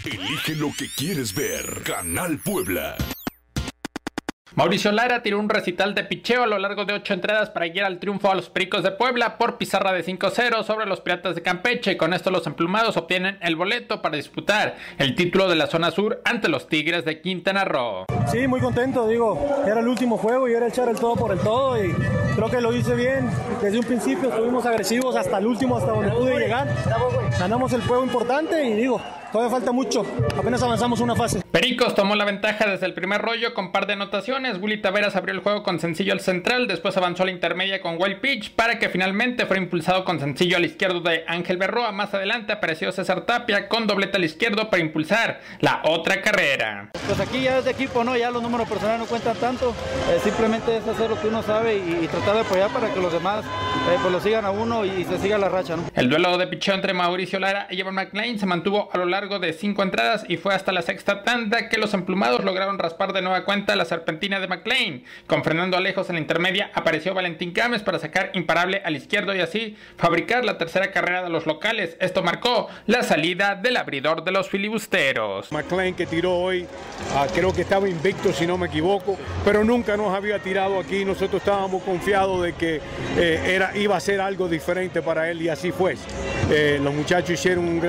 Elige lo que quieres ver. Canal Puebla. Mauricio Lara tiró un recital de picheo a lo largo de 8 entradas para guiar al triunfo a los Pericos de Puebla por pizarra de 5-0 sobre los Piratas de Campeche. Con esto los emplumados obtienen el boleto para disputar el título de la zona sur ante los Tigres de Quintana Roo. Sí, muy contento, era el último juego y era echar el todo por el todo y creo que lo hice bien. Desde un principio estuvimos agresivos hasta el último, hasta donde pude llegar. Ganamos el juego importante y todavía falta mucho, apenas avanzamos una fase. Pericos tomó la ventaja desde el primer rollo con par de anotaciones. Willy Taveras abrió el juego con sencillo al central, después avanzó a la intermedia con wild pitch para que finalmente fuera impulsado con sencillo al izquierdo de Ángel Berroa. Más adelante apareció César Tapia con doblete al izquierdo para impulsar la otra carrera. Pues aquí ya es de equipo, ¿no? Ya los números personales no cuentan tanto, simplemente es hacer lo que uno sabe y tratar de apoyar para que los demás pues lo sigan a uno y se siga la racha, ¿no? El duelo de picheo entre Mauricio Lara y Evan McLean se mantuvo a lo largo de 5 entradas y fue hasta la sexta tanda que los emplumados lograron raspar de nueva cuenta la serpentina de McLean. Con Fernando Alejos en la intermedia apareció Valentín Gámez para sacar imparable al izquierdo y así fabricar la tercera carrera de los locales. Esto marcó la salida del abridor de los filibusteros. McLean, que tiró hoy, creo que estaba invicto si no me equivoco, pero nunca nos había tirado aquí. Nosotros estábamos confiados de que iba a ser algo diferente para él y así fue. Los muchachos hicieron un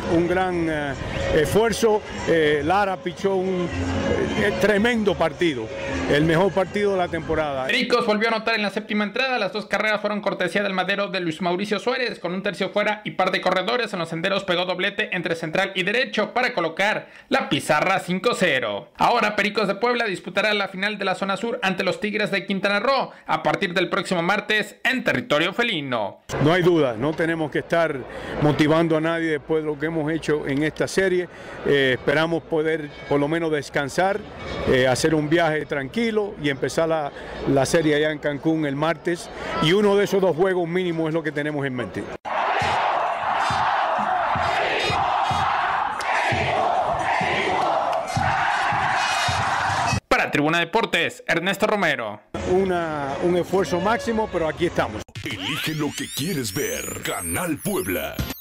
gran esfuerzo. Lara pichó un tremendo partido, el mejor partido de la temporada. Pericos volvió a anotar en la séptima entrada. Las dos carreras fueron cortesía del madero de Luis Mauricio Suárez. Con un tercio fuera y par de corredores en los senderos pegó doblete entre central y derecho para colocar la pizarra 5-0. Ahora Pericos de Puebla disputará la final de la zona sur ante los Tigres de Quintana Roo a partir del próximo martes en territorio felino. No hay duda, no tenemos que estar motivando a nadie después de lo que hemos hecho en esta serie. Esperamos poder por lo menos descansar, hacer un viaje tranquilo y empezar la serie allá en Cancún el martes, y uno de esos dos juegos mínimos es lo que tenemos en mente. Para Tribuna Deportes, Ernesto Romero. Un esfuerzo máximo, pero aquí estamos. Elige lo que quieres ver. Canal Puebla.